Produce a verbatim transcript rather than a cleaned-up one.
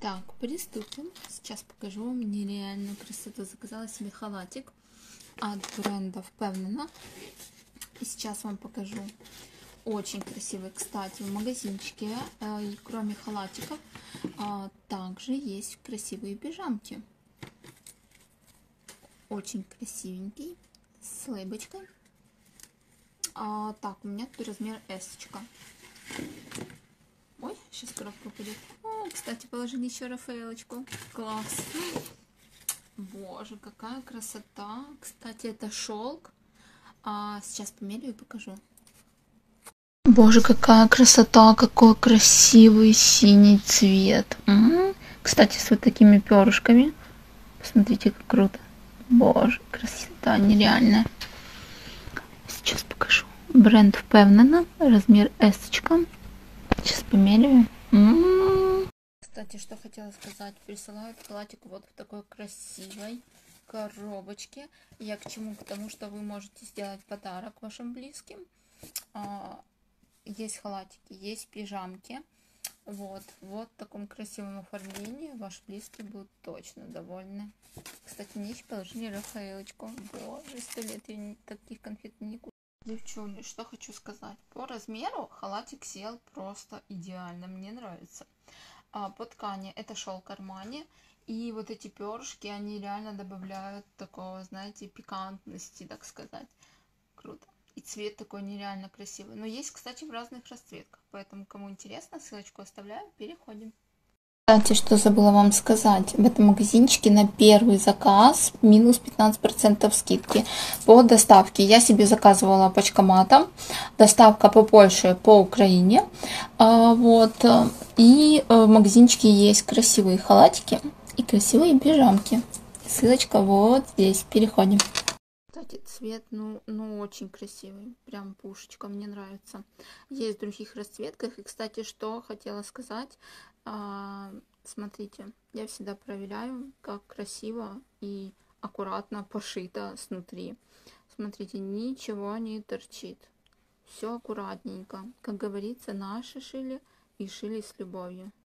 Так, приступим. Сейчас покажу вам нереальную красоту. Заказала себе халатик от бренда Впевнена. И сейчас вам покажу. Очень красивый, кстати, в магазинчике. И кроме халатиков, также есть красивые пижамки. Очень красивенький, с лейбочкой. А, так, у меня тут размер эсочка. Ой, сейчас коробка упадет. О, кстати, положили еще Рафаэлочку. Класс. Боже, какая красота. Кстати, это шелк. А сейчас померю и покажу. Боже, какая красота, какой красивый синий цвет. М-м-м. Кстати, с вот такими перышками. Посмотрите, как круто. Боже, красота нереальная. Сейчас покажу. Бренд Впевнена, размер эсочка. Сейчас померяю. М-м-м. Кстати, что хотела сказать. Присылают халатик вот в такой красивой коробочке. Я к чему? К тому, что вы можете сделать подарок вашим близким. Есть халатики, есть пижамки. Вот, вот в таком красивом оформлении ваши близкие будут точно довольны. Кстати, мне еще положили Рафаэлочку. Боже, сто лет я таких конфет не купила. Девчули, что хочу сказать. По размеру халатик сел просто идеально. Мне нравится. А по ткани это шелк Армани. И вот эти перышки, они реально добавляют такого, знаете, пикантности, так сказать. Круто. И цвет такой нереально красивый. Но есть, кстати, в разных расцветках. Поэтому, кому интересно, ссылочку оставляю. Переходим. Кстати, что забыла вам сказать. В этом магазинчике на первый заказ минус пятнадцать процентов скидки по доставке. Я себе заказывала почкоматом. Доставка по Польше, по Украине. А, вот. И в магазинчике есть красивые халатики и красивые пижамки. Ссылочка вот здесь. Переходим. Кстати, цвет, ну, ну, очень красивый. Прям пушечка, мне нравится. Есть в других расцветках. И, кстати, что хотела сказать. А, смотрите, я всегда проверяю, как красиво и аккуратно пошито снутри. Смотрите, ничего не торчит. Все аккуратненько. Как говорится, наши шили и шили с любовью.